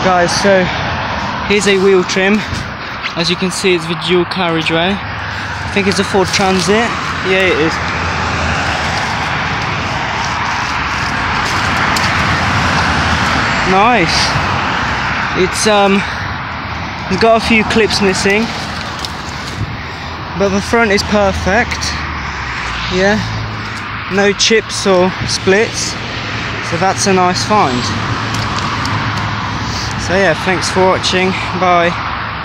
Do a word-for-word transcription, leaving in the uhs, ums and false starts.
guys, so here's a wheel trim. As you can see, it's the dual carriageway. I think it's a Ford Transit. Yeah, it is. Nice. It's um it's got a few clips missing, but the front is perfect. Yeah, no chips or splits, so that's a nice find. So yeah, thanks for watching. Bye.